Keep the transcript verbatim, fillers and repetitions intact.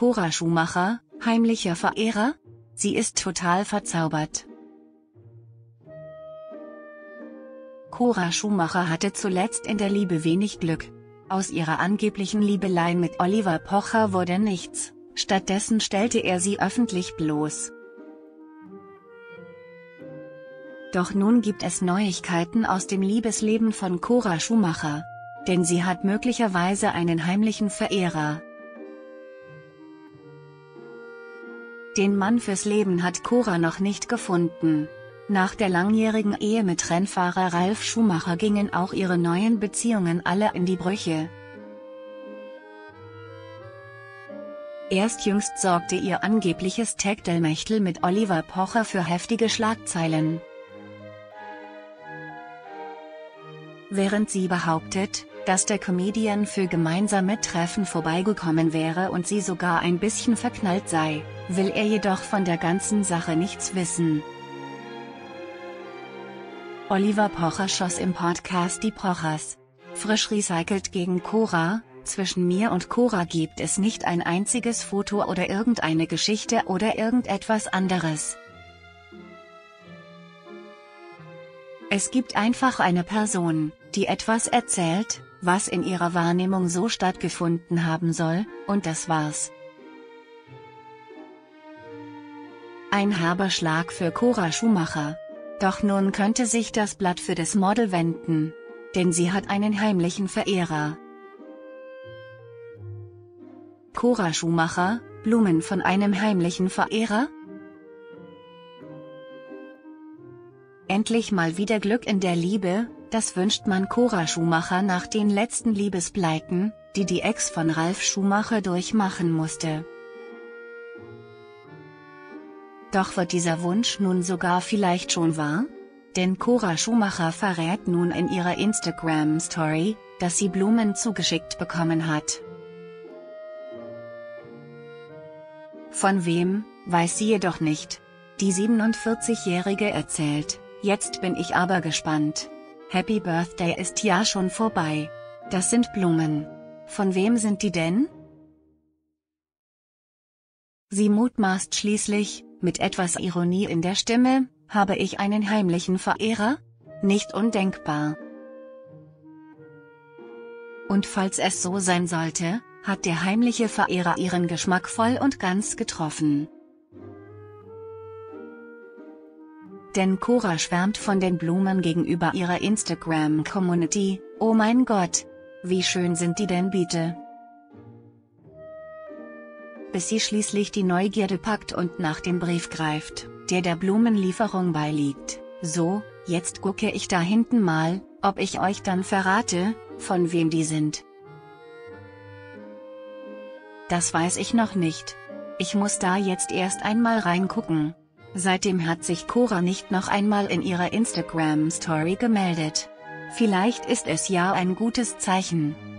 Cora Schumacher, heimlicher Verehrer? Sie ist total verzaubert. Cora Schumacher hatte zuletzt in der Liebe wenig Glück. Aus ihrer angeblichen Liebeleien mit Oliver Pocher wurde nichts, stattdessen stellte er sie öffentlich bloß. Doch nun gibt es Neuigkeiten aus dem Liebesleben von Cora Schumacher. Denn sie hat möglicherweise einen heimlichen Verehrer. Den Mann fürs Leben hat Cora noch nicht gefunden. Nach der langjährigen Ehe mit Rennfahrer Ralf Schumacher gingen auch ihre neuen Beziehungen alle in die Brüche. Erst jüngst sorgte ihr angebliches Techtelmechtel mit Oliver Pocher für heftige Schlagzeilen. Während sie behauptet, dass der Comedian für gemeinsame Treffen vorbeigekommen wäre und sie sogar ein bisschen verknallt sei, will er jedoch von der ganzen Sache nichts wissen. Oliver Pocher schoss im Podcast Die Pochers frisch recycelt gegen Cora: Zwischen mir und Cora gibt es nicht ein einziges Foto oder irgendeine Geschichte oder irgendetwas anderes. Es gibt einfach eine Person, die etwas erzählt, was in ihrer Wahrnehmung so stattgefunden haben soll, und das war's. Ein herber Schlag für Cora Schumacher. Doch nun könnte sich das Blatt für das Model wenden. Denn sie hat einen heimlichen Verehrer. Cora Schumacher, Blumen von einem heimlichen Verehrer? Endlich mal wieder Glück in der Liebe, das wünscht man Cora Schumacher nach den letzten Liebespleiten, die die Ex von Ralf Schumacher durchmachen musste. Doch wird dieser Wunsch nun sogar vielleicht schon wahr? Denn Cora Schumacher verrät nun in ihrer Instagram-Story, dass sie Blumen zugeschickt bekommen hat. Von wem, weiß sie jedoch nicht. Die siebenundvierzigjährige erzählt: Jetzt bin ich aber gespannt. Happy Birthday ist ja schon vorbei. Das sind Blumen. Von wem sind die denn? Sie mutmaßt schließlich, mit etwas Ironie in der Stimme: Habe ich einen heimlichen Verehrer? Nicht undenkbar. Und falls es so sein sollte, hat der heimliche Verehrer ihren Geschmack voll und ganz getroffen. Denn Cora schwärmt von den Blumen gegenüber ihrer Instagram-Community: Oh mein Gott! Wie schön sind die denn bitte? Bis sie schließlich die Neugierde packt und nach dem Brief greift, der der Blumenlieferung beiliegt. So, jetzt gucke ich da hinten mal, ob ich euch dann verrate, von wem die sind. Das weiß ich noch nicht. Ich muss da jetzt erst einmal reingucken. Seitdem hat sich Cora nicht noch einmal in ihrer Instagram-Story gemeldet. Vielleicht ist es ja ein gutes Zeichen.